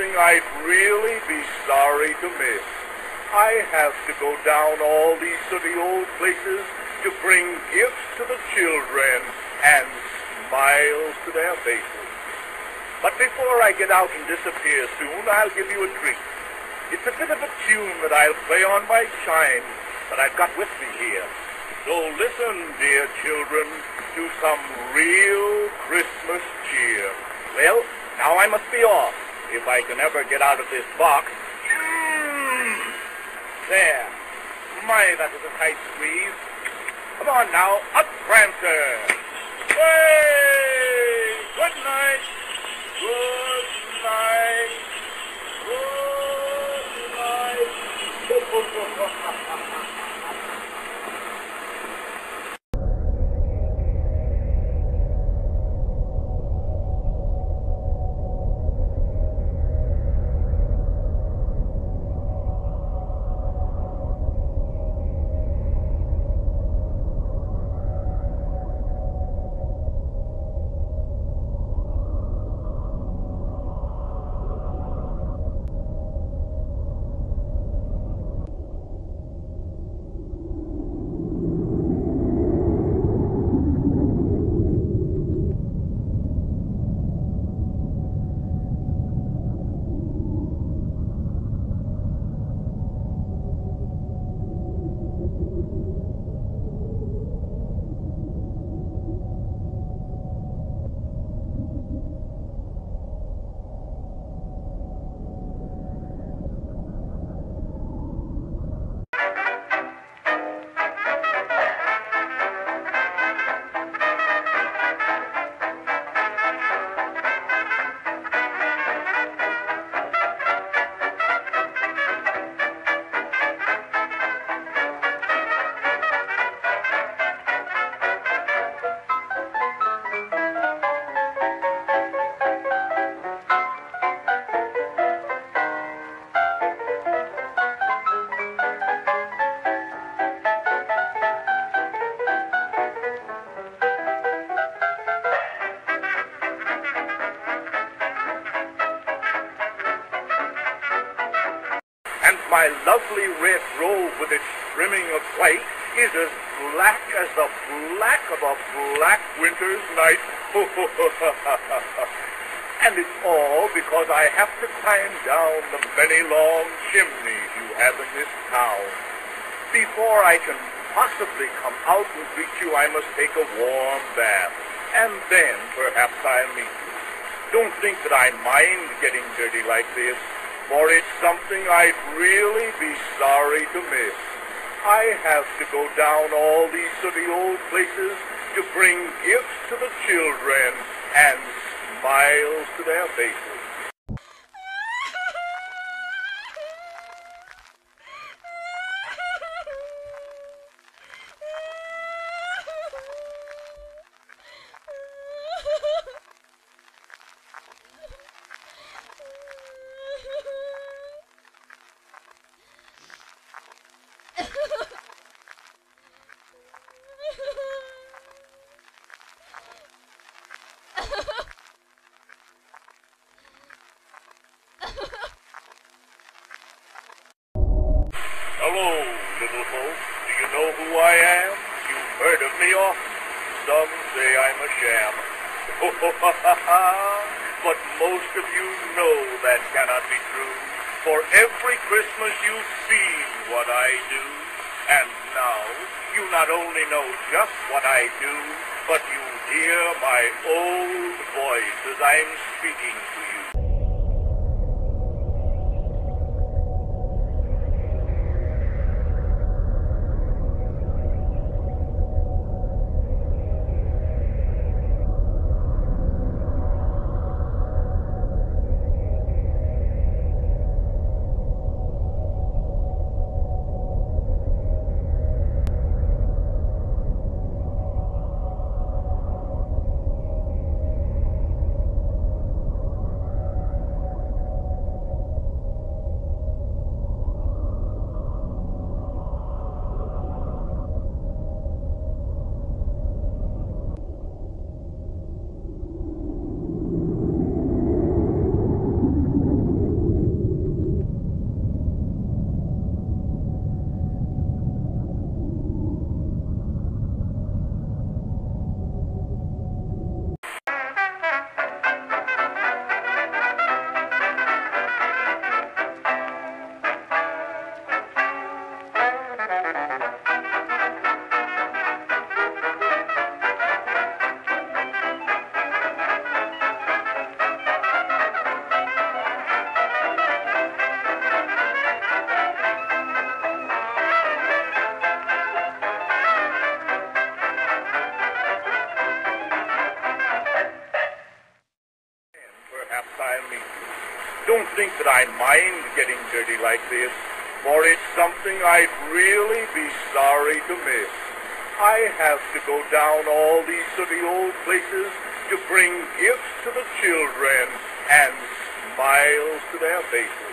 something I'd really be sorry to miss. I have to go down all these sooty old places to bring gifts to the children and smiles to their faces. But before I get out and disappear soon, I'll give you a treat. It's a bit of a tune that I'll play on my chime that I've got with me here. So listen, dear children, to some real Christmas cheer. Well, now I must be off, if I can ever get out of this box. There. My, that was a tight squeeze. Come on now, up, Prancer. Hey! Good night. Good night. Good night. My lovely red robe with its trimming of white is as black as the black of a black winter's night. And it's all because I have to climb down the many long chimneys you have in this town. Before I can possibly come out and greet you, I must take a warm bath, and then perhaps I'll meet you. Don't think that I mind getting dirty like this, for it's something I'd really be sorry to miss. I have to go down all these sooty old places to bring gifts to the children and smiles to their faces. Hello, little folks. Do you know who I am? You've heard of me often. Some say I'm a sham. But most of you know that cannot be true. For every Christmas you've seen what I do. And now you not only know just what I do, but you hear my old voice as I'm speaking to you. don't think that I mind getting dirty like this, for it's something I'd really be sorry to miss. I have to go down all these sooty old places to bring gifts to the children and smiles to their faces.